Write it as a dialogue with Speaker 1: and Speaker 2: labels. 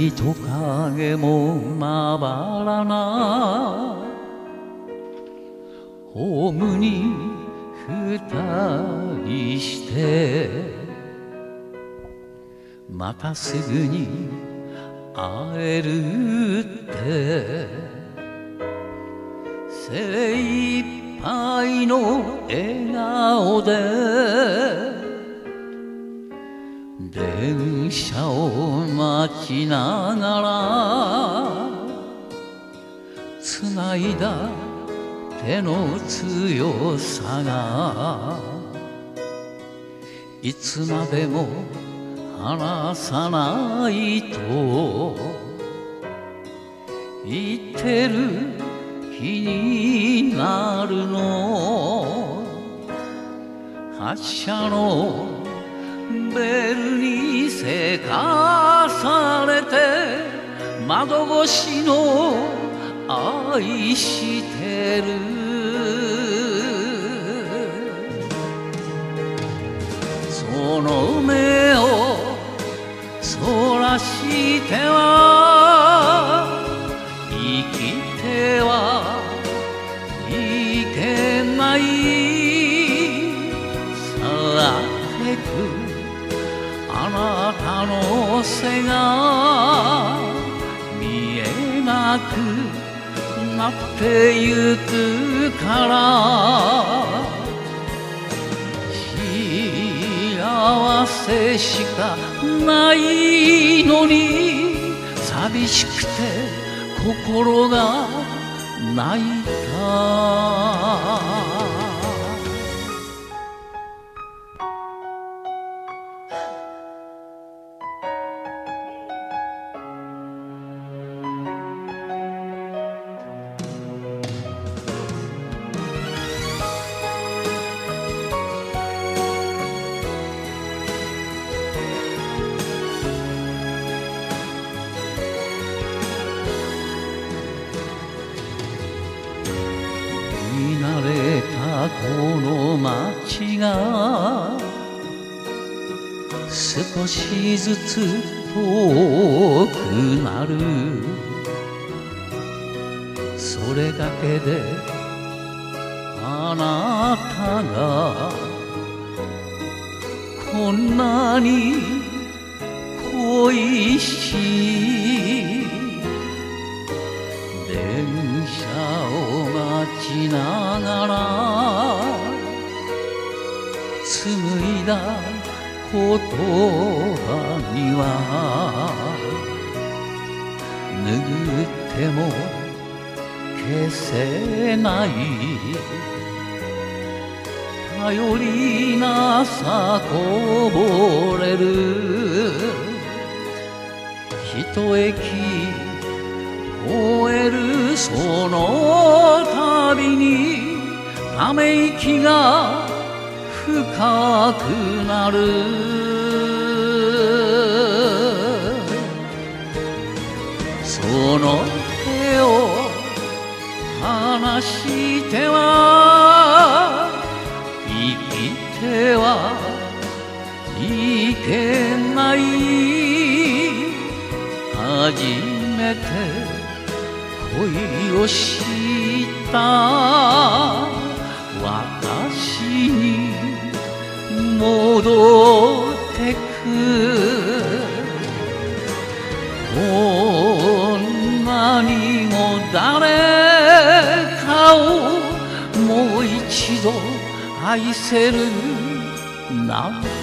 Speaker 1: と影もまばらなホームに二人してまたすぐに会えるって精一杯の笑顔で電車を待ちながらつないだ手の強さがいつまでも離さないと言ってる気になるの発車のベルにせかされて窓越しの愛してるその目をそらしては生きてはいけないさあてくあなたの背が見えなくなってゆくから幸せしかないのに寂しくて心が泣いた見慣れたこの街が少しずつ遠くなるそれだけであなたがこんなに恋しい電車を待ちながら紡いだ言葉には拭っても消せない頼りなさこぼれる一駅越えるそのたびにため息が深くなるその手を離しては生きてはいけない初めて恋をした私に戻ってくこんなにも誰かをもう一度愛せるなん